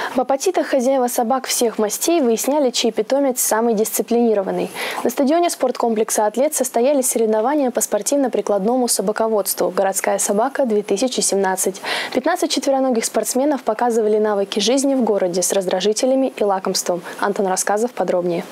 В апатитах хозяева собак всех мастей выясняли, чей питомец самый дисциплинированный. На стадионе спорткомплекса «Атлет» состоялись соревнования по спортивно-прикладному собаководству «Городская собака-2017». 15 четвероногих спортсменов показывали навыки жизни в городе с раздражителями и лакомством. Антон Рассказов подробнее.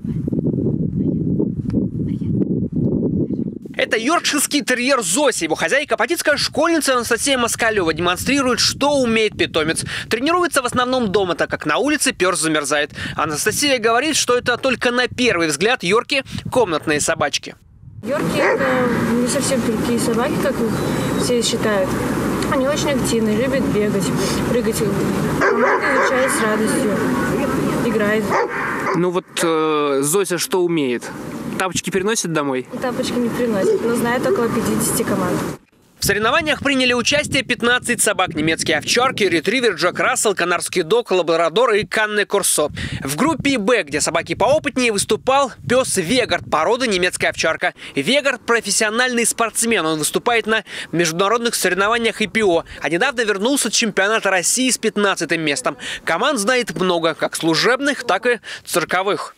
Это йоркширский терьер Зося. Его хозяйка, апатитская школьница Анастасия Москалева, демонстрирует, что умеет питомец. Тренируется в основном дома, так как на улице пёс замерзает. Анастасия говорит, что это только на первый взгляд йорки – комнатные собачки. Йорки – это не совсем такие собаки, как их все считают. Они очень активные, любят бегать, прыгать. Команда изучает с радостью, играет. Ну вот Зося что умеет? Тапочки приносит домой? Тапочки не приносит, но знает около 50 команд. В соревнованиях приняли участие 15 собак: немецкие овчарки, ретривер, Джек Рассел, канарский дог, лабрадор и Канне Корсо. В группе «Б», где собаки поопытнее, выступал пес Вегард, породы немецкая овчарка. Вегард – профессиональный спортсмен. Он выступает на международных соревнованиях ИПО, а недавно вернулся с чемпионата России с 15-м местом. Команд знает много, как служебных, так и цирковых.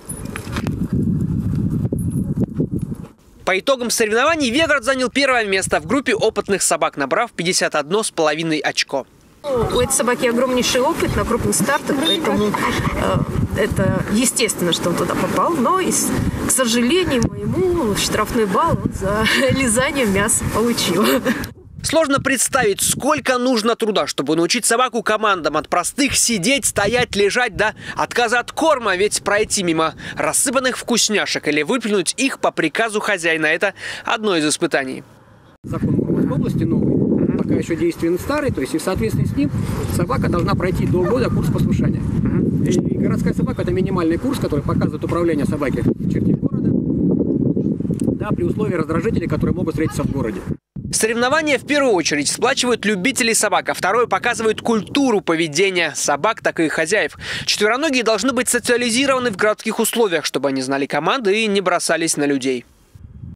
По итогам соревнований Вегард занял первое место в группе опытных собак, набрав 51,5 очко. У этой собаки огромнейший опыт на крупных стартах, поэтому это естественно, что он туда попал. Но, к сожалению моему, штрафной балл он за лизание мяса получил. Сложно представить, сколько нужно труда, чтобы научить собаку командам от простых сидеть, стоять, лежать до отказа от корма. Ведь пройти мимо рассыпанных вкусняшек или выплюнуть их по приказу хозяина – это одно из испытаний. Закон в области новый, пока еще действенный старый, то есть и в соответствии с ним собака должна пройти до года курс послушания. И городская собака – это минимальный курс, который показывает управление собаки в черте города, да, при условии раздражителей, которые могут встретиться в городе. Соревнования в первую очередь сплачивают любителей собак, а второе показывает культуру поведения собак, так и их хозяев. Четвероногие должны быть социализированы в городских условиях, чтобы они знали команды и не бросались на людей.